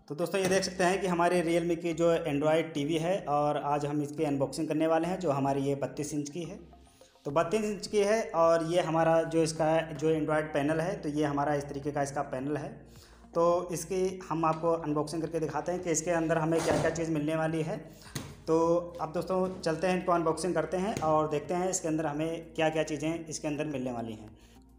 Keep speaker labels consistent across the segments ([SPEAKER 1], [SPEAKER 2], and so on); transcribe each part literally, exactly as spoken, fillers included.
[SPEAKER 1] तो दोस्तों ये देख सकते हैं कि हमारे Realme की जो एंड्रॉयड टीवी है और आज हम इसकी अनबॉक्सिंग करने वाले हैं। जो हमारी ये बत्तीस इंच की है, तो बत्तीस इंच की है और ये हमारा जो इसका जो एंड्रॉयड पैनल है, तो ये हमारा इस तरीके का इसका पैनल है। तो इसकी हम आपको अनबॉक्सिंग करके दिखाते हैं कि इसके अंदर हमें क्या क्या चीज़ मिलने वाली है। तो अब दोस्तों चलते हैं, इनको अनबॉक्सिंग करते हैं और देखते हैं इसके अंदर हमें क्या क्या चीज़ें इसके अंदर मिलने वाली हैं।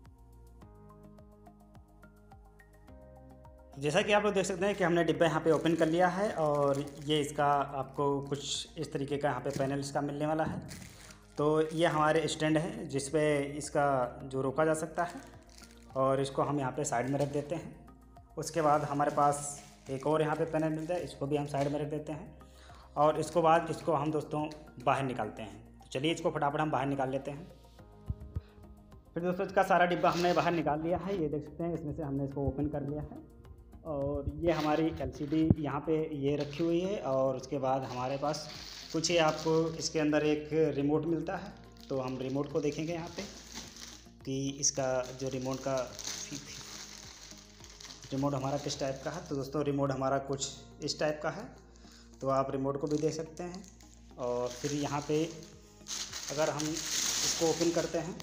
[SPEAKER 1] जैसा कि आप लोग देख सकते हैं कि हमने डिब्बा यहाँ पे ओपन कर लिया है और ये इसका आपको कुछ इस तरीके का यहाँ पे पैनल इसका मिलने वाला है। तो ये हमारे स्टैंड है जिस पे इसका जो रोका जा सकता है और इसको हम यहाँ पे साइड में रख देते हैं। उसके बाद हमारे पास एक और यहाँ पे पैनल मिलता है, इसको भी हम साइड में रख देते हैं और इसको बाद इसको हम दोस्तों बाहर निकालते हैं। तो चलिए इसको फटाफट हम बाहर निकाल लेते हैं। फिर दोस्तों इसका सारा डिब्बा हमने बाहर निकाल लिया है। ये देख सकते हैं इसमें से हमने इसको ओपन कर लिया है और ये हमारी एलसीडी यहाँ पे ये रखी हुई है और उसके बाद हमारे पास कुछ ही आपको इसके अंदर एक रिमोट मिलता है। तो हम रिमोट को देखेंगे यहाँ पे कि इसका जो रिमोट का रिमोट हमारा किस टाइप का है। तो दोस्तों रिमोट हमारा कुछ इस टाइप का है, तो आप रिमोट को भी देख सकते हैं। और फिर यहाँ पे अगर हम इसको ओपन करते हैं,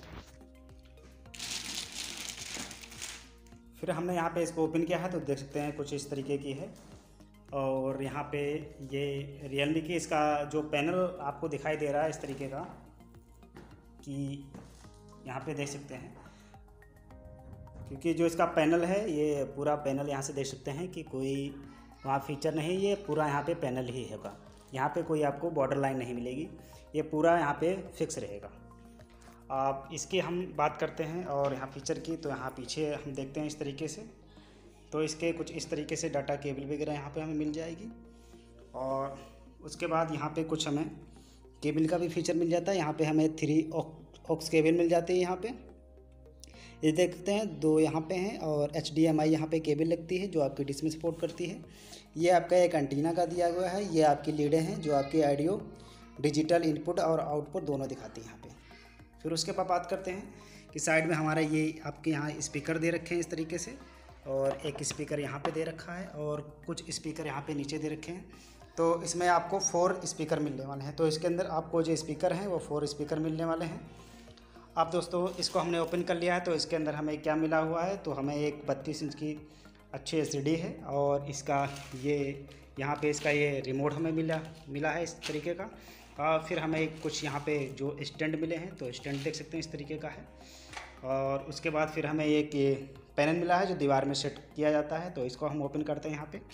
[SPEAKER 1] फिर हमने यहाँ पे इसको ओपन किया है तो देख सकते हैं कुछ इस तरीके की है। और यहाँ पे ये Realme की इसका जो पैनल आपको दिखाई दे रहा है इस तरीके का, कि यहाँ पे देख सकते हैं, क्योंकि जो इसका पैनल है ये पूरा पैनल यहाँ से देख सकते हैं कि कोई वहाँ फीचर नहीं, ये पूरा यहाँ पे पैनल ही होगा। यहाँ पे कोई आपको बॉर्डर लाइन नहीं मिलेगी, ये पूरा यहाँ पे फिक्स रहेगा। आप इसकी हम बात करते हैं और यहाँ फीचर की, तो यहाँ पीछे हम देखते हैं इस तरीके से। तो इसके कुछ इस तरीके से डाटा केबल वगैरह यहाँ पे हमें मिल जाएगी। और उसके बाद यहाँ पे कुछ हमें केबल का भी फीचर मिल जाता है। यहाँ पे हमें थ्री ऑक्स केबल मिल जाती है। यहाँ पे ये देखते हैं दो यहाँ पे हैं और एच डी एम आई यहाँ पे केबल लगती है जो आपकी डिश में सपोर्ट करती है। ये आपका एक एंटीना का दिया हुआ है। ये आपकी लीडें हैं जो आपकी ऑडियो डिजिटल इनपुट और आउटपुट दोनों दिखाती हैं यहाँ पे। फिर उसके बाद बात करते हैं कि साइड में हमारा ये आपके यहाँ स्पीकर दे रखे हैं इस तरीके से, और एक स्पीकर यहाँ पे दे रखा है और कुछ स्पीकर यहाँ पे नीचे दे रखे हैं। तो इसमें आपको फोर स्पीकर मिलने वाले हैं। तो इसके अंदर आपको जो स्पीकर हैं वो फोर स्पीकर मिलने वाले हैं। अब दोस्तों इसको हमने ओपन कर लिया है, तो इसके अंदर हमें क्या मिला हुआ है, तो हमें एक बत्तीस इंच की अच्छी एल सी डी है और इसका ये यहाँ पे इसका ये रिमोट हमें मिला मिला है इस तरीके का। और फिर हमें एक कुछ यहाँ पे जो स्टैंड मिले हैं, तो स्टैंड देख सकते हैं इस तरीके का है। और उसके बाद फिर हमें एक ये पैनल मिला है जो दीवार में सेट किया जाता है। तो इसको हम ओपन करते हैं यहाँ पे।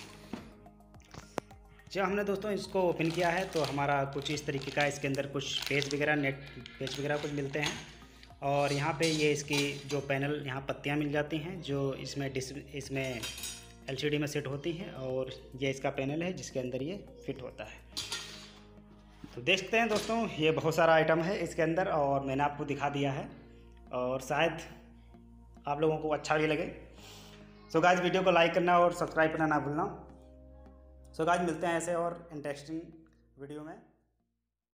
[SPEAKER 1] जब हमने दोस्तों इसको ओपन किया है तो हमारा कुछ इस तरीके का इसके अंदर कुछ पेज वगैरह नेट पेज वगैरह कुछ मिलते हैं। और यहाँ पे ये इसकी जो पैनल यहाँ पत्तियाँ मिल जाती हैं जो इसमें डिस इसमें एलसीडी में सेट होती हैं, और ये इसका पैनल है जिसके अंदर ये फिट होता है। तो देखते हैं दोस्तों, ये बहुत सारा आइटम है इसके अंदर और मैंने आपको दिखा दिया है और शायद आप लोगों को अच्छा भी लगे। सो गाइस वीडियो को लाइक करना और सब्सक्राइब करना ना भूलना। सो गाइस मिलते हैं ऐसे और इंटरेस्टिंग वीडियो में।